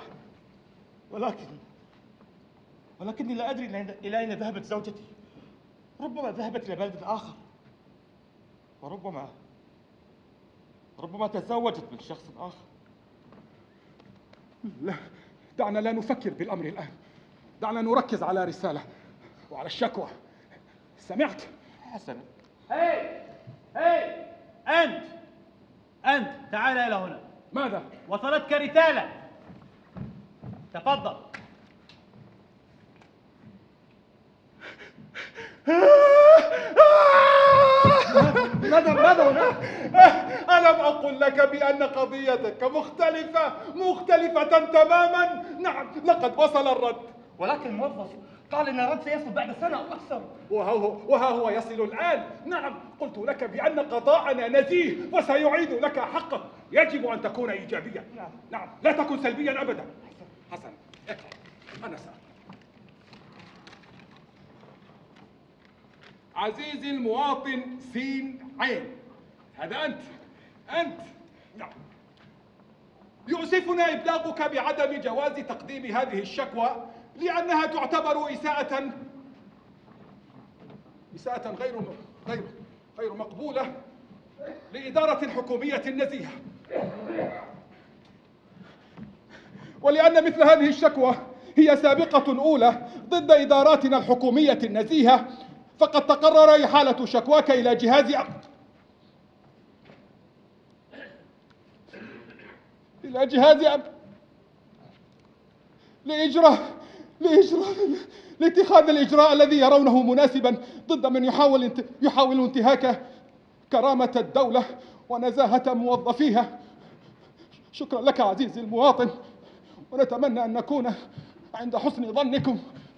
ولكني لا أدري إلى أين ذهبت زوجتي. ربما ذهبت إلى بلد آخر، وربما تزوجت من شخص آخر.
لا، دعنا لا نفكر بالأمر الآن، دعنا نركز على رسالة وعلى الشكوى. سمعت؟
حسنا.
هاي أنت تعال إلى هنا.
ماذا؟
وصلتك رسالة، تفضل.
ماذا هنا؟ ألم أقل لك بأن قضيتك مختلفة تماما؟ نعم، لقد وصل الرد.
ولكن الموظف قال إن الرد سيصل بعد سنة أو أكثر.
وها هو يصل الآن. نعم، قلت لك بأن قضاءنا نزيه وسيعيد لك حقك. يجب أن تكون إيجابيا. نعم، لا تكن سلبيا أبدا. حسنا، اقرأ. أنا سأقرأ. عزيزي المواطن سين عين، هذا أنت. نعم، يؤسفنا إبلاغك بعدم جواز تقديم هذه الشكوى لأنها تعتبر إساءة غير مقبولة لإدارة حكومية نزيهة، ولأن مثل هذه الشكوى هي سابقة أولى ضد إداراتنا الحكومية النزيهة، فقد تقرر إحالة شكواك إلى جهاز لاتخاذ الإجراء الذي يرونه مناسبا ضد من يحاول انتهاك كرامة الدولة ونزاهة موظفيها. شكرا لك عزيزي المواطن، ونتمنى أن نكون عند حسن ظنكم.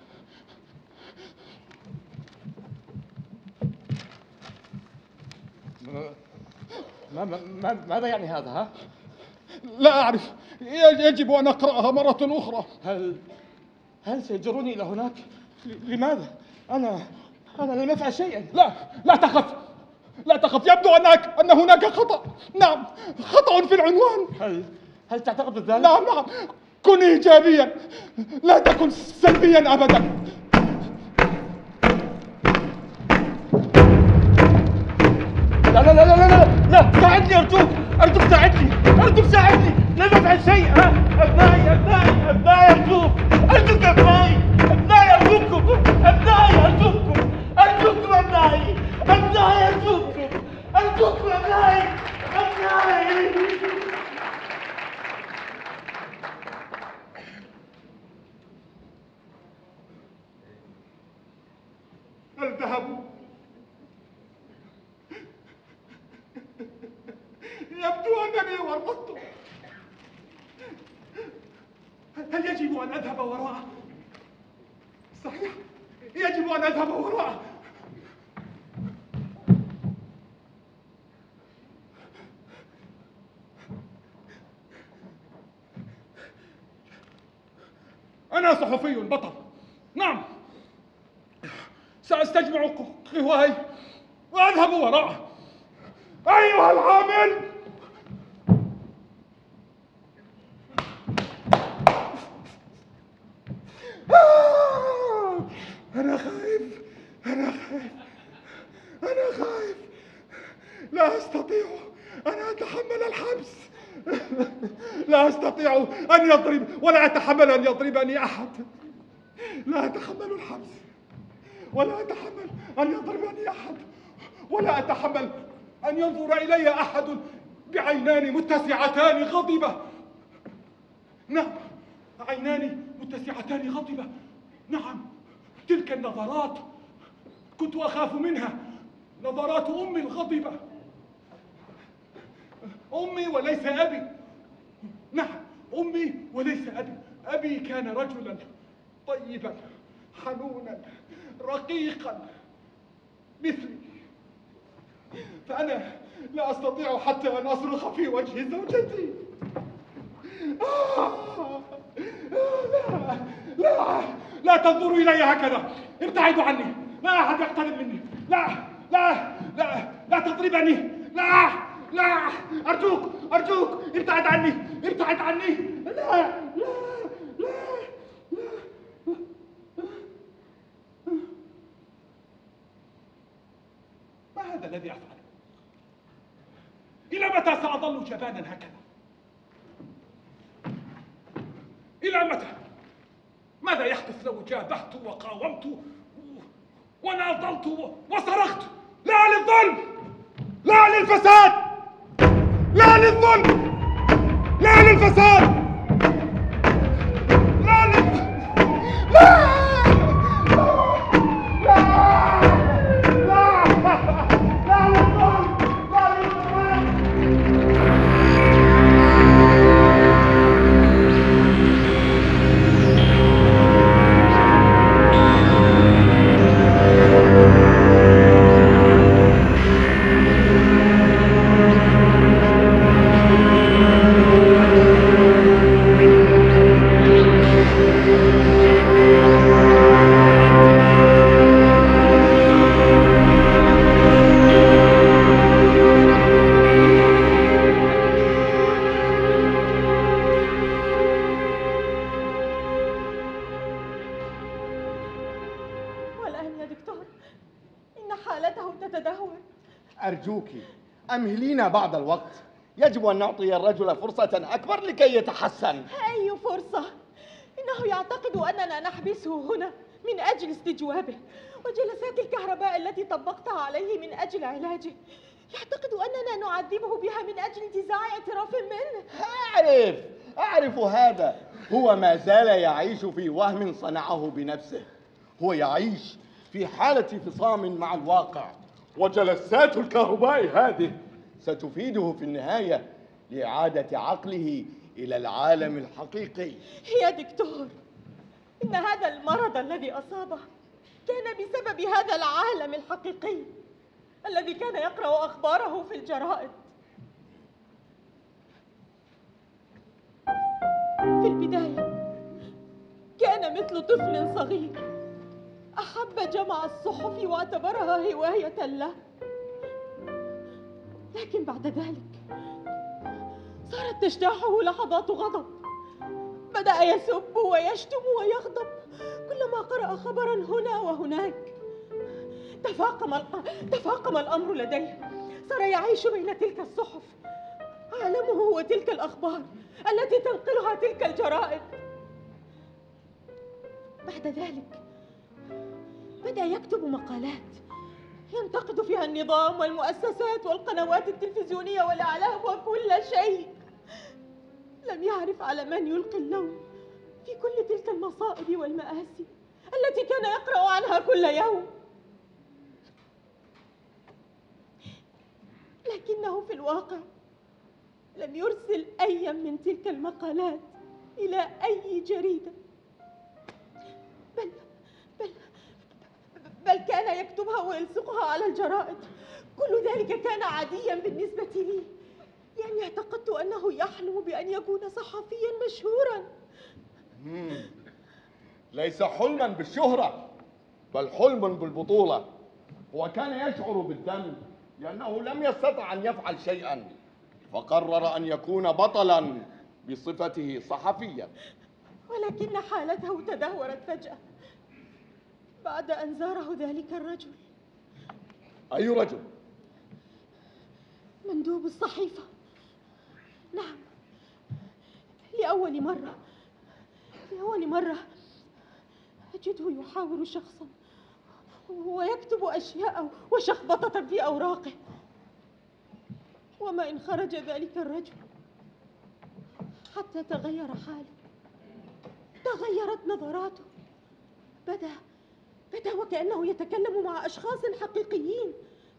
ماذا يعني هذا؟ ها؟
لا أعرف، يجب أن أقرأها مرة أخرى.
هل سيجروني إلى هناك؟ لماذا؟ أنا لم أفعل شيئا.
لا تخف، يبدو أن هناك خطأ. نعم، خطأ في العنوان.
هل تعتقد ذلك؟
نعم، كن إيجابيا، لا تكن سلبيا أبدا.
لا، ساعدني أرجوك ساعدني. لم أفعل شيئا. أبنائي أرجوك أبنائي أرجوكم أبنائي
الذهب يبدو أنني ورطت. هل يجب أن أذهب وراءه؟ صحيح، يجب أن أذهب وراءه. أنا صحفي بطل. نعم، سأستجمع قواي وأذهب وراءه. أيها العامل، أنا خايف. لا لا أستطيع أن أتحمل الحبس. لا أستطيع أن يضرب ولا أتحمل أن يضربني أحد. لا أتحمل الحبس ولا أتحمل أن يضربني أحد، ولا أتحمل أن ينظر إلي أحد بعينان متسعتان غضبة. نعم، عينان متسعتان غضبة. نعم، تلك النظرات كنت أخاف منها، نظرات أمي الغضبة. أمي وليس أبي. نعم، أمي وليس أبي. أبي كان رجلا طيبا حنونا رقيقا مثلي، فأنا لا أستطيع حتى أن أصرخ في وجه زوجتي. لا لا لا تنظروا إلي هكذا، ابتعدوا عني، لا أحد يقترب مني. لا لا لا لا تضربني، لا لا، أرجوك أرجوك ابتعد عني، ابتعد عني. لا لا لا لا. ما هذا الذي أفعله؟ إلى متى سأظل جبانا هكذا؟ إلى متى؟ ماذا يحدث لو جابهت وقاومت وناضلت وصرخت؟ لا للظلم، لا للفساد، لا للظلم، لا للفساد، لا لل... لا
أرجوك أمهلينا بعض الوقت، يجب أن نعطي الرجل فرصة أكبر لكي يتحسن.
أي فرصة؟ إنه يعتقد أننا نحبسه هنا من أجل استجوابه، وجلسات الكهرباء التي طبقتها عليه من أجل علاجه يعتقد أننا نعذبه بها من أجل انتزاع اعتراف منه.
أعرف هذا. هو ما زال يعيش في وهم صنعه بنفسه. هو يعيش في حالة فصام مع الواقع، وجلسات الكهرباء هذه ستفيده في النهاية لإعادة عقله إلى العالم الحقيقي.
يا دكتور، إن هذا المرض الذي أصابه كان بسبب هذا العالم الحقيقي الذي كان يقرأ أخباره في الجرائد. في البداية كان مثل طفل صغير أحب جمع الصحف واعتبرها هواية له، لكن بعد ذلك صارت تجتاحه لحظات غضب. بدأ يسب ويشتم ويغضب كلما قرأ خبرا هنا وهناك. تفاقم الأمر لديه، صار يعيش بين تلك الصحف، عالمه هو تلك الأخبار التي تنقلها تلك الجرائد. بعد ذلك بدأ يكتب مقالات ينتقد فيها النظام والمؤسسات والقنوات التلفزيونية والإعلام وكل شيء. لم يعرف على من يلقي اللوم في كل تلك المصائب والمآسي التي كان يقرأ عنها كل يوم. لكنه في الواقع لم يرسل أي من تلك المقالات إلى أي جريدة، بل كان يكتبها ويلصقها على الجرائد. كل ذلك كان عاديا بالنسبة لي، لأني اعتقدت أنه يحلم بأن يكون صحفيا مشهورا.
ليس حلما بالشهرة، بل حلم بالبطولة. هو كان يشعر بالذنب لأنه لم يستطع أن يفعل شيئا، فقرر أن يكون بطلا بصفته صحفيا.
ولكن حالته تدهورت فجأة بعد أن زاره ذلك الرجل.
أي رجل؟
مندوب الصحيفة. نعم، لأول مرة أجده يحاور شخصا ويكتب أشياء وشخبطة في أوراقه. وما إن خرج ذلك الرجل حتى تغير حاله، تغيرت نظراته، بدا وكأنه يتكلم مع أشخاص حقيقيين.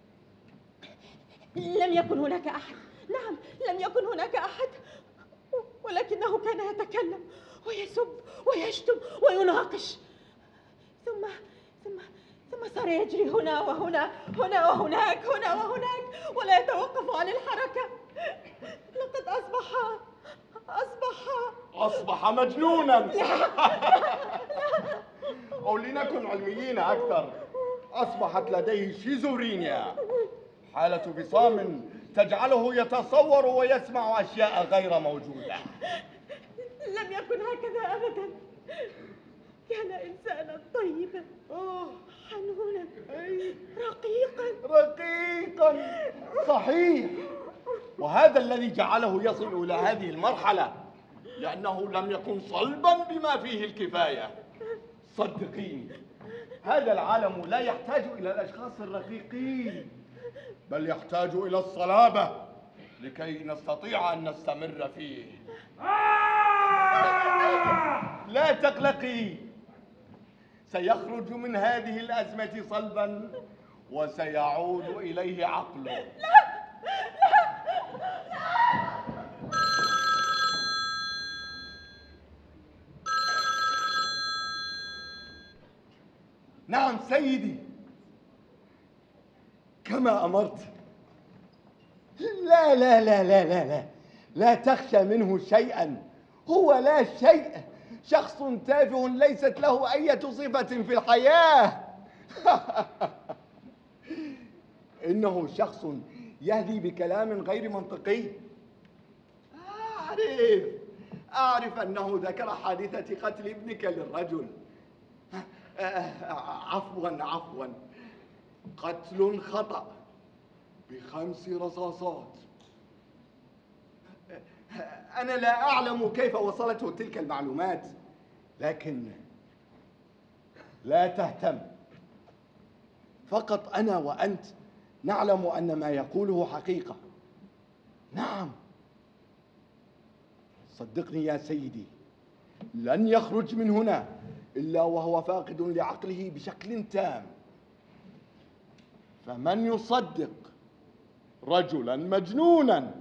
لم يكن هناك أحد، نعم لم يكن هناك أحد، ولكنه كان يتكلم ويسب ويشتم ويناقش. ثم صار يجري هنا وهنا، هنا وهناك، هنا وهناك، ولا يتوقف عن الحركة. لقد أصبح
مجنونا. أو لنكن علميين أكثر، أصبحت لديه شيزورينيا، حالة فصام تجعله يتصور ويسمع أشياء غير موجودة.
لم يكن هكذا أبدا، كان إنسانا طيبا حنونا
رقيقا. صحيح، وهذا الذي جعله يصل إلى هذه المرحلة، لأنه لم يكن صلبا بما فيه الكفاية. صدقيني، هذا العالم لا يحتاج إلى الأشخاص الرقيقين، بل يحتاج إلى الصلابة لكي نستطيع أن نستمر فيه. لا تقلقي، سيخرج من هذه الأزمة صلبا وسيعود إليه عقله. نعم سيدي، كما أمرت. لا لا لا لا لا لا لا تخشى منه شيئا، هو لا شيء، شخص تافه ليست له أي صفة في الحياة. إنه شخص يهدي بكلام غير منطقي. أعرف أنه ذكر حادثة قتل ابنك للرجل. عفوا، قتل خطأ ب5 رصاصات. أنا لا أعلم كيف وصلته تلك المعلومات، لكن لا تهتم، فقط أنا وأنت نعلم أن ما يقوله حقيقة. نعم، صدقني يا سيدي، لن يخرج من هنا إلا وهو فاقد لعقله بشكل تام. فمن يصدق رجلا مجنونا؟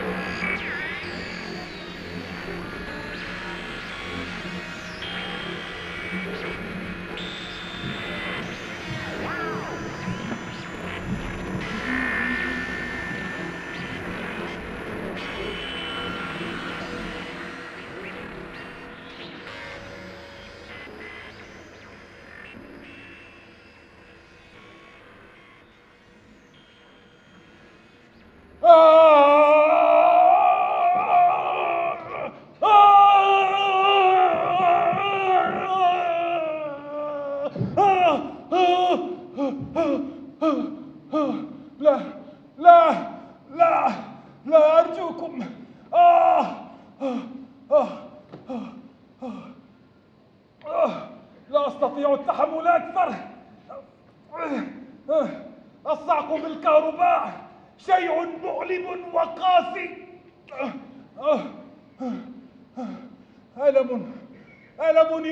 لا أرجوكم. لا أستطيع التحمل أكثر. الصعق بالكهرباء شيء مؤلم وقاسي. ألم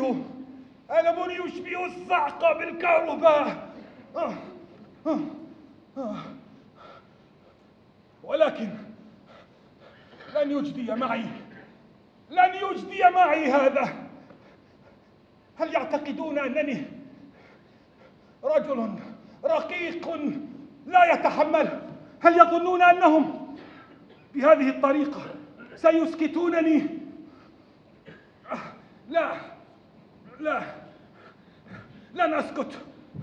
يشبه الصعق بالكهرباء. ولكن لن يجدي معي هذا. هل يعتقدون أنني رجل رقيق لا يتحمل؟ هل يظنون أنهم بهذه الطريقة سيسكتونني؟ لا، لن أسكت.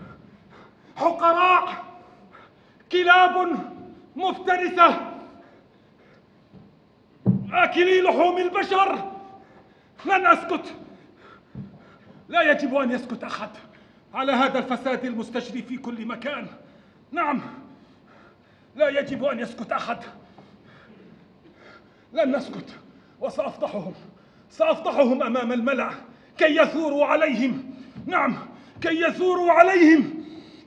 حقراء، كلاب مفترسة، آكلي لحوم البشر. لن أسكت. لا يجب أن يسكت أحد على هذا الفساد المستشري في كل مكان. نعم، لا يجب أن يسكت أحد. لن نسكت، سأفضحهم أمام الملأ كي يثوروا عليهم. نعم، كي يثوروا عليهم.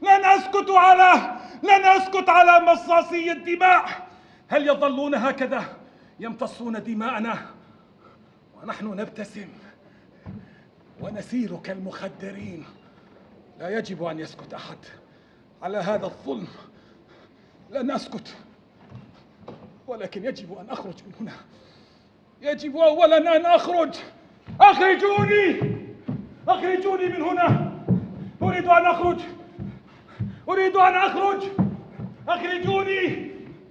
لن أسكت على مصاصي الدماء. هل يظلون هكذا يمتصون دماءنا ونحن نبتسم ونسير كالمخدرين؟ لا يجب أن يسكت أحد على هذا الظلم. لن أسكت، ولكن يجب أن أخرج من هنا. يجب أولا أن أخرج. أخرجوني من هنا. أريد أن أخرج. أخرجوني.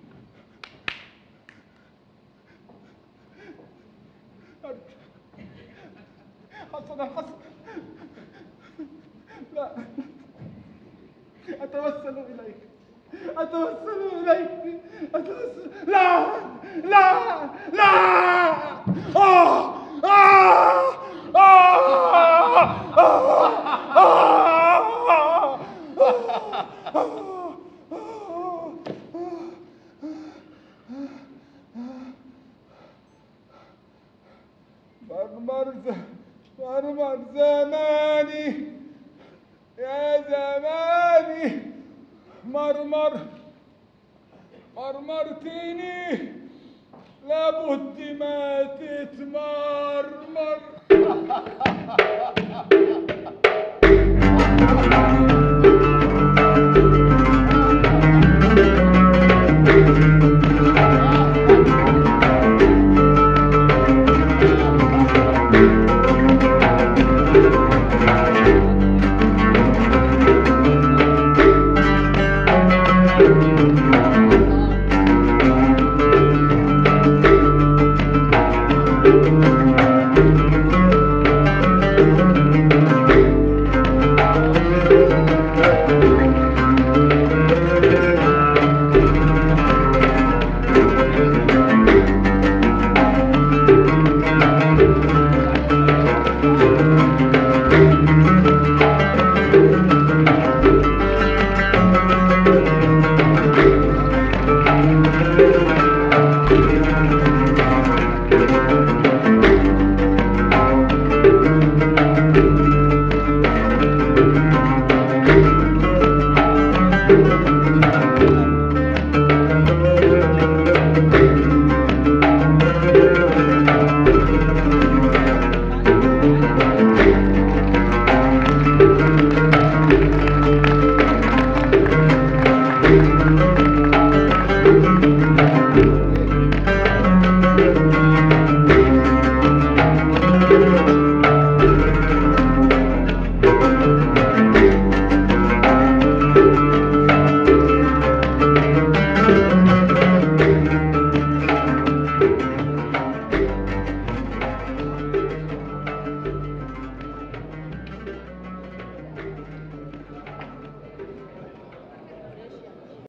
حسنا، لا، أتوسل إليك. لا. مرمر زماني يا زماني، مرمرتني، لابد ما تتمرمر.